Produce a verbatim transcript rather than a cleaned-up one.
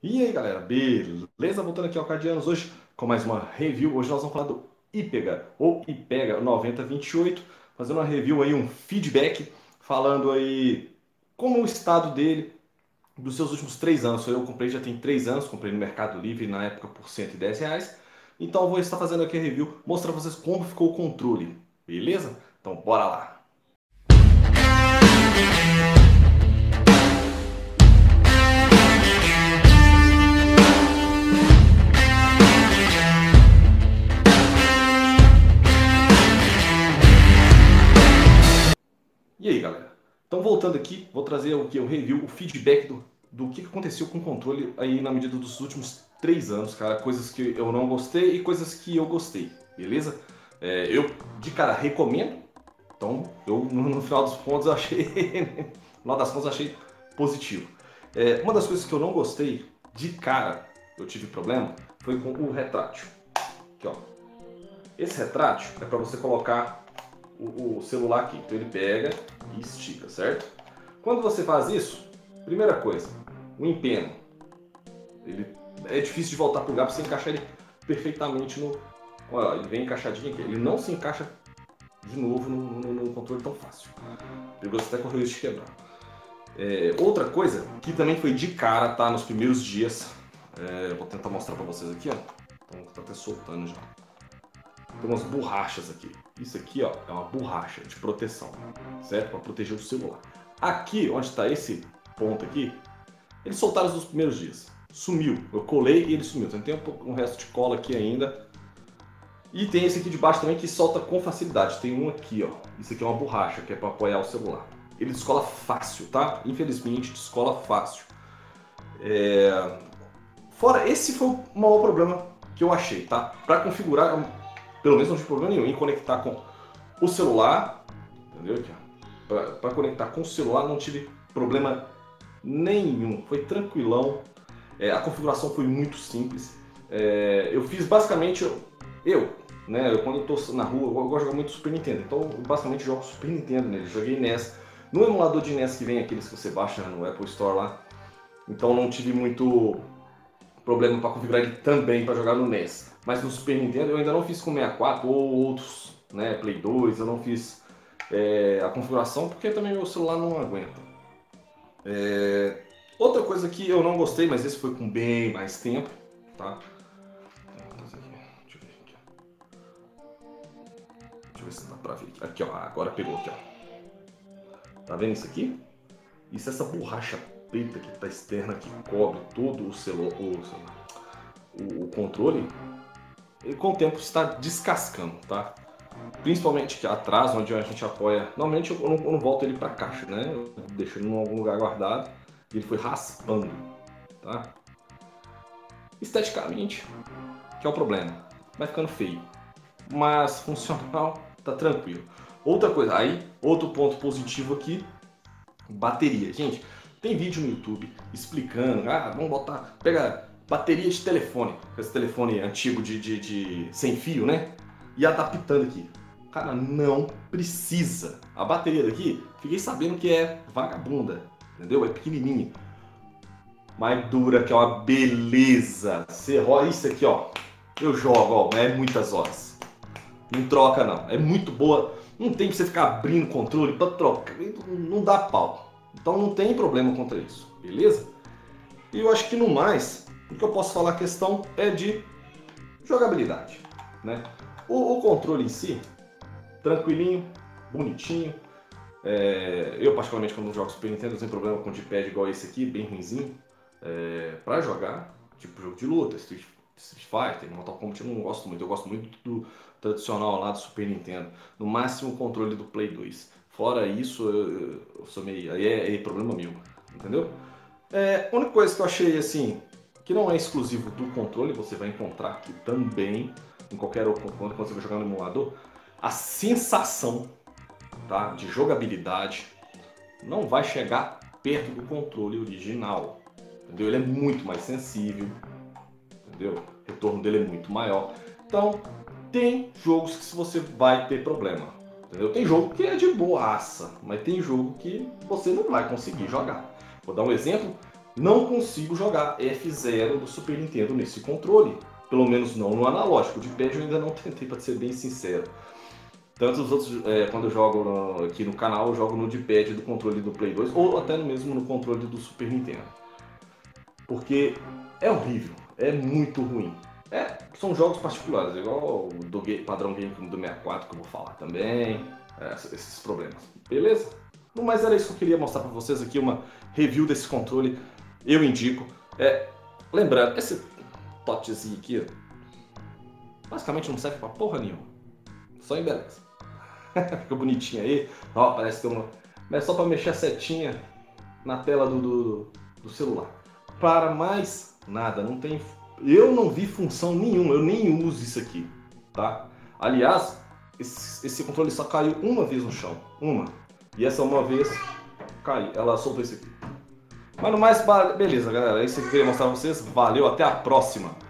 E aí galera, beleza? Voltando aqui ao Cardianos hoje com mais uma review. Hoje nós vamos falar do IPEGA, ou IPEGA noventa vinte e oito, fazendo uma review aí, um feedback, falando aí como o estado dele dos seus últimos três anos. Eu comprei já tem três anos, comprei no Mercado Livre na época por cento e dez reais. Então eu vou estar fazendo aqui a review, mostrando pra vocês como ficou o controle, beleza? Então bora lá! E aí, galera? Então, voltando aqui, vou trazer o que? O review, o feedback do, do que aconteceu com o controle aí na medida dos últimos três anos, cara. Coisas que eu não gostei e coisas que eu gostei, beleza? É, eu, de cara, recomendo. Então, eu, no, no final dos contos, eu achei... no final das contas, eu achei positivo. É, uma das coisas que eu não gostei, de cara, eu tive problema, foi com o retrátil. Aqui, ó. Esse retrátil é para você colocar o, o celular aqui. Então ele pega e estica, certo? Quando você faz isso, primeira coisa, o empeno. Ele é difícil de voltar para o lugar para você encaixar ele perfeitamente no... Olha, ele vem encaixadinho aqui. Ele não se encaixa de novo no, no, no controle tão fácil. Perigoso até correr o risco de quebrar. É, outra coisa, que também foi de cara, tá? Nos primeiros dias. É, vou tentar mostrar para vocês aqui, ó. Então, tá até soltando já. Tem umas borrachas aqui. Isso aqui, ó, é uma borracha de proteção, certo? Para proteger o celular. Aqui, onde está esse ponto aqui, eles soltaram nos primeiros dias. Sumiu. Eu colei e ele sumiu. Então, tem um resto de cola aqui ainda. E tem esse aqui de baixo também que solta com facilidade. Tem um aqui, ó. Isso aqui é uma borracha, que é para apoiar o celular. Ele descola fácil, tá? Infelizmente, descola fácil. É... Fora, esse foi o maior problema que eu achei, tá? Para configurar... Pelo menos não tive problema nenhum em conectar com o celular, entendeu? Para conectar com o celular não tive problema nenhum, foi tranquilão. É, a configuração foi muito simples. É, eu fiz basicamente, eu, eu né? Eu, quando eu tô na rua, eu gosto de jogar muito Super Nintendo, então eu basicamente jogo Super Nintendo nele. Joguei N E S, no emulador de N E S que vem aqueles que você baixa no Apple Store lá, então não tive muito problema para configurar ele também para jogar no N E S. Mas no Super Nintendo eu ainda não fiz com sessenta e quatro ou outros, né, Play dois, eu não fiz é, a configuração porque também meu celular não aguenta. É, outra coisa que eu não gostei, mas esse foi com bem mais tempo, tá? Deixa eu ver aqui. Deixa eu ver se dá pra ver aqui. Aqui, ó, agora pegou aqui, ó. Tá vendo isso aqui? Isso é essa borracha preta que tá externa que cobre todo o celular, o, o, o controle. E com o tempo está descascando, tá? Principalmente aqui atrás, onde a gente apoia. Normalmente eu não, eu não volto ele para a caixa, né? Eu deixo ele em algum lugar guardado e ele foi raspando, tá? Esteticamente, que é o problema, vai ficando feio, mas funcional tá tranquilo. Outra coisa, aí outro ponto positivo aqui, bateria, gente. Tem vídeo no YouTube explicando, ah, vamos botar, pega bateria de telefone, esse telefone antigo de, de, de sem fio, né? E adaptando aqui. Cara, não precisa. A bateria daqui, fiquei sabendo que é vagabunda, entendeu? É pequenininha, mas dura, que é uma beleza. Você rola isso aqui, ó. Eu jogo, ó, é muitas horas. Não troca não, é muito boa. Não tem pra você ficar abrindo o controle pra trocar, não dá pau. Então não tem problema contra isso, beleza? E eu acho que no mais, o que eu posso falar a questão é de jogabilidade, né? O, o controle em si, tranquilinho, bonitinho. É, eu particularmente quando jogo Super Nintendo não tenho problema com o D-pad igual esse aqui, bem ruimzinho. É, pra jogar, tipo jogo de luta, Street, Street Fighter, Mortal Kombat eu não gosto muito. Eu gosto muito do tradicional lá do Super Nintendo. No máximo o controle do Play dois. Fora isso, eu, eu sou meio... aí é, é problema meu, entendeu? É, a única coisa que eu achei assim, que não é exclusivo do controle, você vai encontrar aqui também, em qualquer outro quando você vai jogar no emulador, a sensação, tá, de jogabilidade não vai chegar perto do controle original, entendeu? Ele é muito mais sensível, entendeu? O retorno dele é muito maior. Então, tem jogos que você vai ter problema, entendeu? Tem jogo que é de boaça, mas tem jogo que você não vai conseguir jogar. Vou dar um exemplo. Não consigo jogar F zero do Super Nintendo nesse controle. Pelo menos não no analógico. De pad eu ainda não tentei, para ser bem sincero. Tanto os outros, é, quando eu jogo no, aqui no canal, eu jogo no D-pad do controle do Play dois, ou até mesmo no controle do Super Nintendo. Porque é horrível, é muito ruim. É, são jogos particulares, igual o do padrão game do sessenta e quatro que eu vou falar também, é, esses problemas. Beleza? No mais era isso que eu queria mostrar para vocês aqui, uma review desse controle. Eu indico. É, lembrando, esse totezinho aqui basicamente não serve pra porra nenhuma. Só embeleza. Fica bonitinho aí. Ó, parece que é uma... Mas é só pra mexer a setinha na tela do, do, do celular. Para mais nada, não tem... Eu não vi função nenhuma, eu nem uso isso aqui, tá? Aliás, esse, esse controle só caiu uma vez no chão, uma. E essa uma vez caiu, ela soltou isso aqui. Mas no mais, beleza, galera, é isso que eu queria mostrar pra vocês. Valeu, até a próxima!